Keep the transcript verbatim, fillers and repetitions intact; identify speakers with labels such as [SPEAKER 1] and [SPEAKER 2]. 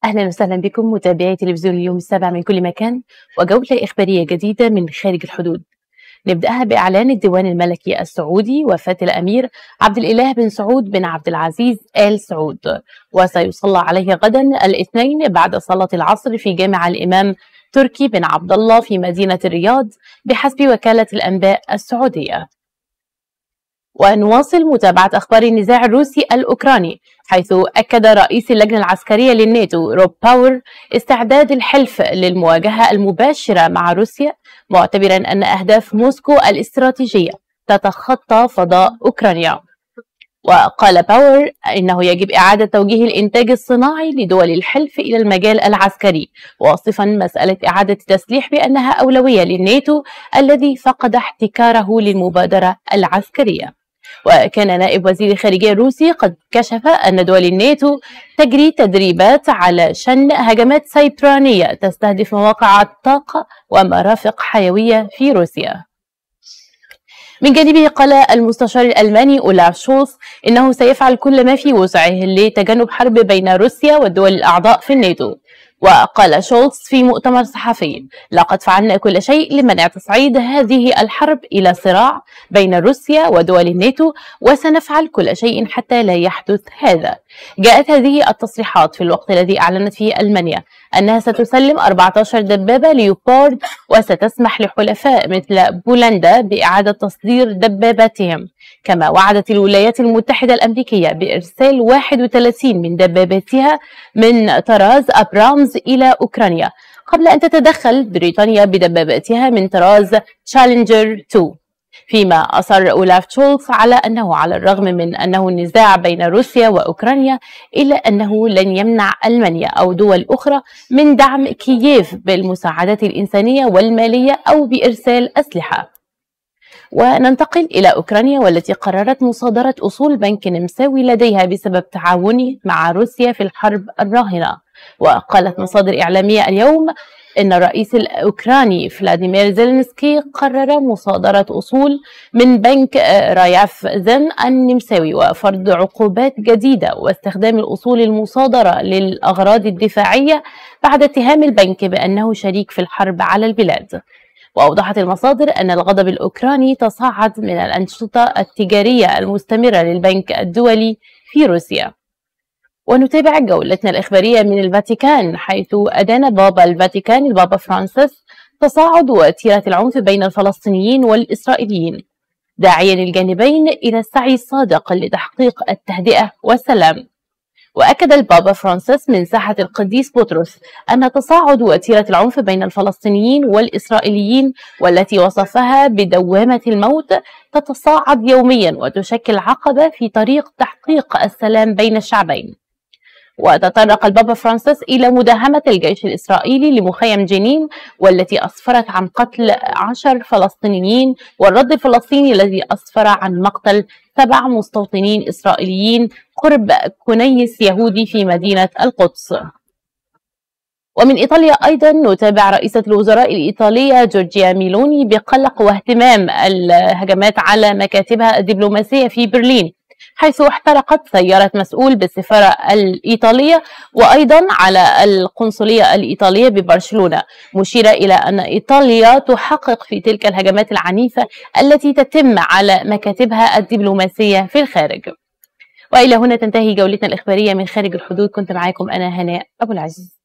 [SPEAKER 1] أهلا وسهلا بكم متابعي تلفزيون اليوم السابع من كل مكان وجولة إخبارية جديدة من خارج الحدود. نبدأها بإعلان الديوان الملكي السعودي وفاة الأمير عبد الإله بن سعود بن عبد العزيز آل سعود، وسيصلى عليه غدا الاثنين بعد صلاة العصر في جامع الإمام تركي بن عبد الله في مدينة الرياض بحسب وكالة الأنباء السعودية. ونواصل متابعة أخبار النزاع الروسي الأوكراني، حيث أكد رئيس اللجنة العسكرية للناتو روب باور استعداد الحلف للمواجهة المباشرة مع روسيا، معتبرا أن أهداف موسكو الاستراتيجية تتخطى فضاء أوكرانيا. وقال باور إنه يجب إعادة توجيه الإنتاج الصناعي لدول الحلف إلى المجال العسكري، واصفا مسألة إعادة التسليح بأنها أولوية للناتو الذي فقد احتكاره للمبادرة العسكرية. وكان نائب وزير الخارجية الروسي قد كشف أن دول الناتو تجري تدريبات على شن هجمات سيبرانية تستهدف مواقع الطاقة ومرافق حيوية في روسيا. من جانبه قال المستشار الألماني أولاف شولز إنه سيفعل كل ما في وسعه لتجنب حرب بين روسيا والدول الأعضاء في الناتو. وقال شولز في مؤتمر صحفي: لقد فعلنا كل شيء لمنع تصعيد هذه الحرب إلى صراع بين روسيا ودول الناتو، وسنفعل كل شيء حتى لا يحدث هذا. جاءت هذه التصريحات في الوقت الذي أعلنت فيه ألمانيا أنها ستسلم أربعة عشر دبابة ليوبارد، وستسمح لحلفاء مثل بولندا بإعادة تصدير دباباتهم. كما وعدت الولايات المتحدة الأمريكية بإرسال واحد وثلاثين من دباباتها من طراز أبرامز إلى أوكرانيا، قبل أن تتدخل بريطانيا بدباباتها من طراز تشالنجر اثنين. فيما أصر أولاف شولز على أنه على الرغم من أنه النزاع بين روسيا وأوكرانيا، إلا أنه لن يمنع ألمانيا أو دول أخرى من دعم كييف بالمساعدات الإنسانية والمالية أو بإرسال أسلحة. وننتقل إلى أوكرانيا، والتي قررت مصادرة أصول بنك نمساوي لديها بسبب تعاونه مع روسيا في الحرب الراهنة. وقالت مصادر إعلامية اليوم إن الرئيس الأوكراني فلاديمير زيلينسكي قرر مصادرة أصول من بنك رايفزن النمساوي وفرض عقوبات جديدة واستخدام الأصول المصادرة للأغراض الدفاعية بعد اتهام البنك بأنه شريك في الحرب على البلاد. وأوضحت المصادر أن الغضب الأوكراني تصاعد من الأنشطة التجارية المستمرة للبنك الدولي في روسيا. ونتابع جولتنا الإخبارية من الفاتيكان، حيث أدان بابا الفاتيكان البابا فرانسيس تصاعد وتيرة العنف بين الفلسطينيين والإسرائيليين، داعيا الجانبين إلى السعي الصادق لتحقيق التهدئة والسلام. وأكد البابا فرانسيس من ساحة القديس بطرس أن تصاعد وتيرة العنف بين الفلسطينيين والإسرائيليين، والتي وصفها بدوامة الموت، تتصاعد يوميا وتشكل عقبة في طريق تحقيق السلام بين الشعبين. وتطرق البابا فرانسيس إلى مداهمة الجيش الإسرائيلي لمخيم جنين، والتي أسفرت عن قتل عشر فلسطينيين، والرد الفلسطيني الذي أسفر عن مقتل سبع مستوطنين إسرائيليين قرب كنيس يهودي في مدينة القدس. ومن إيطاليا أيضا نتابع رئيسة الوزراء الإيطالية جورجيا ميلوني بقلق واهتمام الهجمات على مكاتبها الدبلوماسية في برلين، حيث احترقت سيارة مسؤول بالسفارة الإيطالية وأيضا على القنصلية الإيطالية ببرشلونة، مشيرة إلى أن إيطاليا تحقق في تلك الهجمات العنيفة التي تتم على مكاتبها الدبلوماسية في الخارج. وإلى هنا تنتهي جولتنا الإخبارية من خارج الحدود. كنت معاكم أنا هناء أبو العزيز.